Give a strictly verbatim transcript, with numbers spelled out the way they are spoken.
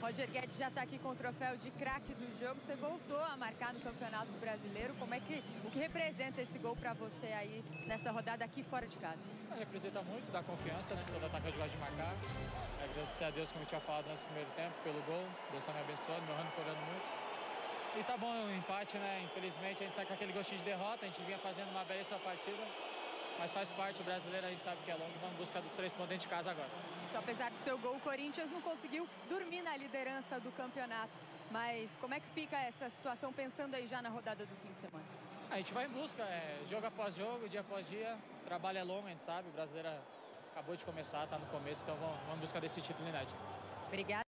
Roger Guedes já está aqui com o troféu de craque do jogo. Você voltou a marcar no Campeonato Brasileiro. Como é que, o que representa esse gol para você aí nessa rodada aqui fora de casa? Representa muito, dá confiança, né? Todo atacante gosta de marcar. Agradecer a Deus, como eu tinha falado nesse primeiro tempo, pelo gol. Deus está me abençoando, meu ramo correndo muito. E tá bom o empate, né? Infelizmente a gente sai com aquele gostinho de derrota. A gente vinha fazendo uma belíssima partida. Mas faz parte, o brasileiro a gente sabe que é longo. Vamos buscar dos três pontos dentro de casa agora. Só apesar do seu gol, o Corinthians não conseguiu dormir na liderança do campeonato. Mas como é que fica essa situação pensando aí já na rodada do fim de semana? A gente vai em busca, é, jogo após jogo, dia após dia. O trabalho é longo, a gente sabe. O brasileiro acabou de começar, tá no começo. Então vamos, vamos buscar desse título inédito. Obrigada.